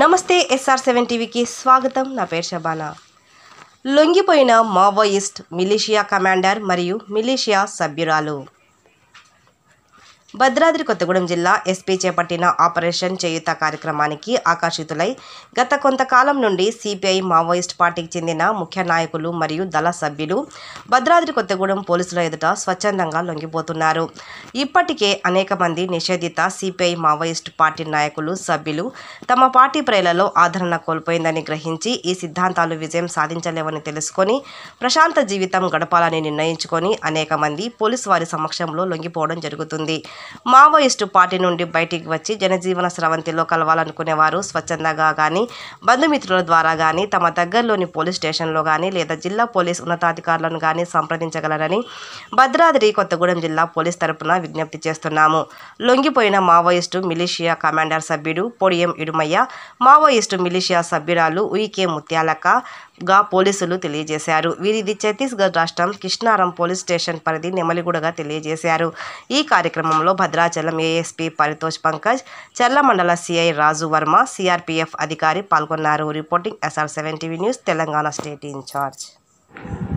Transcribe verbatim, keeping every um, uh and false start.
నమస్తే SR seven టీవీకి స్వాగతం. నా పేరు శబానా. లొంగిపోయిన మావోయిస్ట్ మిలిషియా కమాండర్ మరియు మిలిషియా సభ్యురాలు. భద్రాద్రి కొత్తగూడెం జిల్లా ఎస్పీ చేపట్టిన ఆపరేషన్ చేయూత కార్యక్రమానికి ఆకర్షితులై గత కొంతకాలం నుండి సిపిఐ మావోయిస్ట్ పార్టీకి చెందిన ముఖ్య నాయకులు మరియు దళ సభ్యులు భద్రాద్రి కొత్తగూడెం పోలీసుల ఎదుట స్వచ్ఛందంగా లొంగిపోతున్నారు. ఇప్పటికే అనేక మంది నిషేధిత సిపిఐ మావోయిస్ట్ పార్టీ నాయకులు సభ్యులు తమ పార్టీ ప్రేలలో ఆదరణ కోల్పోయిందని గ్రహించి ఈ సిద్ధాంతాలు విజయం సాధించలేవని తెలుసుకొని ప్రశాంత జీవితం గడపాలని నిర్ణయించుకొని అనేక మంది పోలీసు వారి సమక్షంలో లొంగిపోవడం జరుగుతుంది. మావోయిస్టు పార్టీ నుండి బయటికి వచ్చి జనజీవన స్రవంతిలో కలవాలనుకునేవారు స్వచ్ఛందంగా కానీ బంధుమిత్రుల ద్వారా కానీ తమ దగ్గరలోని పోలీస్ స్టేషన్లో కానీ లేదా జిల్లా పోలీస్ ఉన్నతాధికారులను కానీ సంప్రదించగలరని భద్రాద్రి కొత్తగూడెం జిల్లా పోలీస్ తరపున విజ్ఞప్తి చేస్తున్నాము. లొంగిపోయిన మావోయిస్టు మిలిషియా కమాండర్ సభ్యుడు పొడియం ఇడుమయ్య, మావోయిస్టు మిలిషియా సభ్యురాలు ఉయికే ముత్యాలక్క గా పోలీసులు తెలియజేశారు. వీరిది ఛత్తీస్గఢ్ రాష్ట్రం కృష్ణారం పోలీస్ స్టేషన్ పరిధి నెమలిగూడగా తెలియజేశారు. ఈ కార్యక్రమంలో భద్రాచలం ఏఎస్పీ పరితోష్ పంకజ్, చర్ల మండల సిఐ రాజు వర్మ, సిఆర్పిఎఫ్ అధికారి పాల్గొన్నారు. Reporting SR seven TV news, Telangana state incharge.